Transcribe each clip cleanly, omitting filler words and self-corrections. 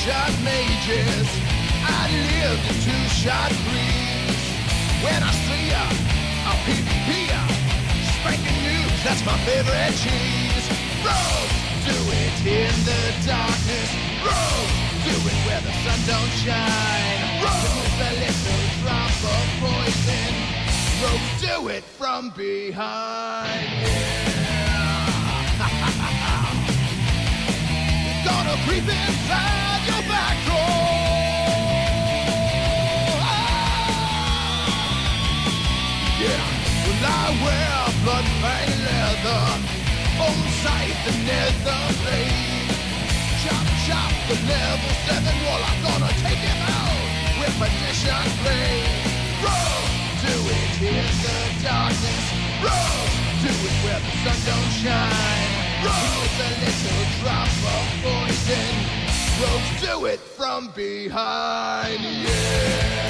two-shot mages. I lived in two-shot breeze. When I see ya, I'll PvP ya. Spanking news, that's my favorite cheese. Rogue, do it in the darkness. Rogue, do it where the sun don't shine. Rogue, with a little drop of poison. Rogue, do it from behind. Gonna creep inside your back door. Yeah, well I wear blood-fang leather, bone scythe and nether blade. Chop, chop the level 7 wall. I'm gonna take him out with magician blade. Rogue, do it in the darkness. Rogue, do it where the sun don't shine. Rogue, with a little drop of poison. Rogue, do it from behind, yeah.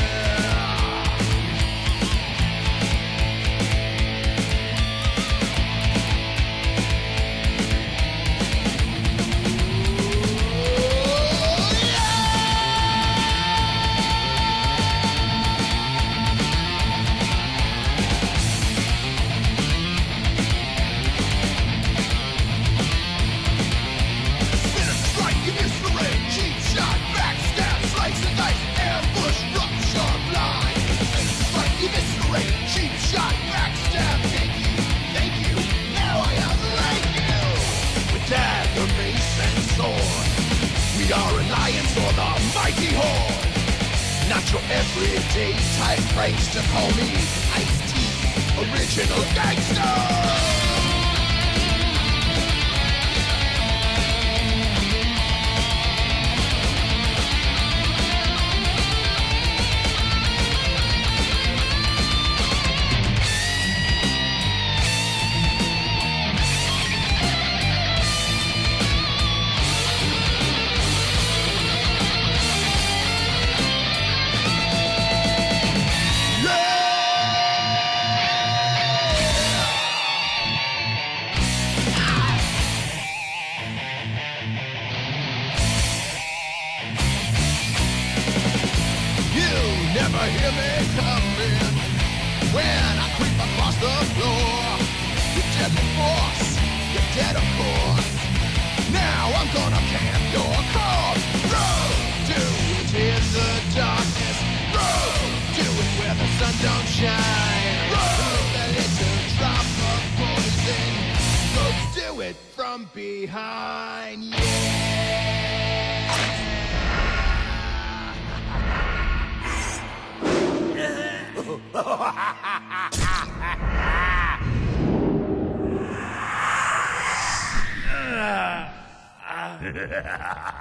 We are Alliance or the Mighty Horde. Not your everyday type pranks to call me Ice-T, original gangster. Never hear me coming when I creep across the floor. With deadly force, you're dead of course. Now I'm gonna camp your corpse. Rogue, do it in the darkness. Rogue, do it where the sun don't shine. Rogue, with a little drop of poison. Rogue, do it from behind, yeah. Ha ha ha!